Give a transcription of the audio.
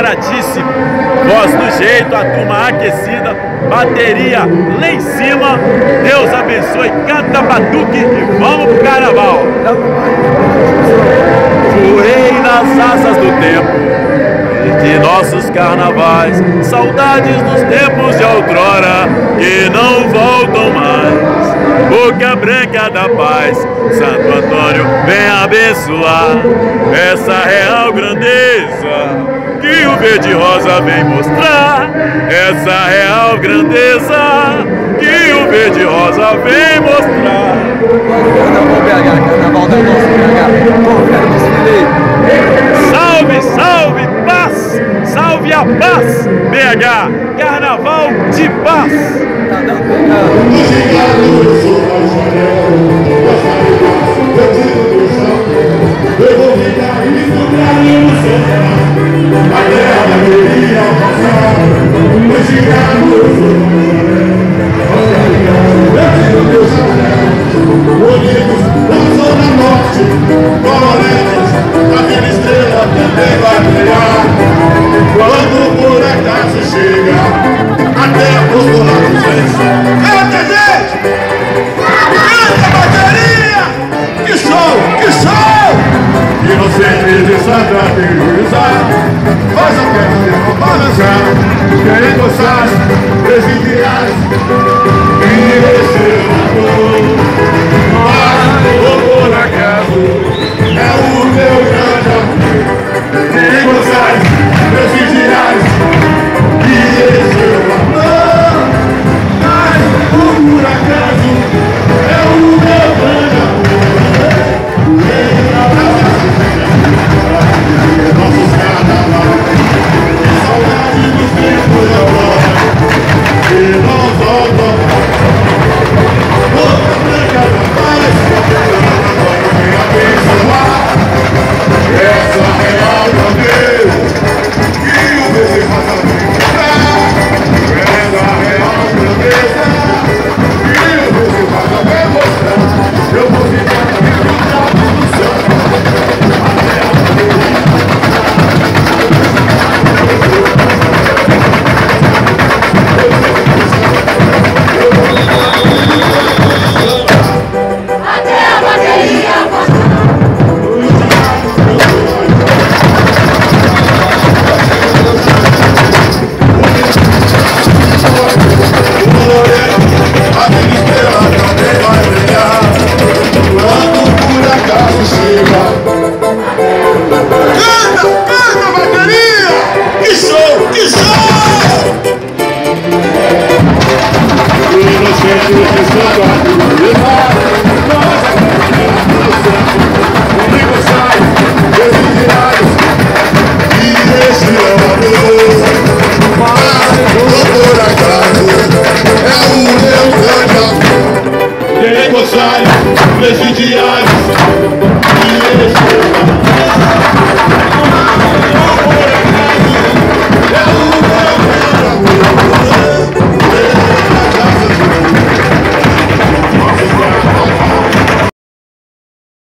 baratíssimo. Voz do jeito, a turma aquecida, bateria lá em cima. Deus abençoe, canta batuque e vamos pro carnaval. Voei nas asas do tempo de nossos carnavais, saudades dos tempos de outrora que não voltam mais. Boca branca da paz, Santo Antônio vem abençoar essa real grandeza que o verde rosa vem mostrar. Essa real grandeza que o verde rosa vem mostrar. Carnaval BH, carnaval da nossa BH, confere-nos Felipe. Salve, salve, paz! Salve a paz, BH! Carnaval de paz! Tá dando eu vou ficar isso pra mim no sofá. A terra queria passar, mas chegamos meu chapéu. Unidos da Zona Norte, coloretas, aquela estrela também vai brilhar. Quando por acaso chega, até os lados vence. Canta, gente! Canta, bateria! Que show, que show! Inocente de Santa Teresa, faz a perna balançar. Quem gostar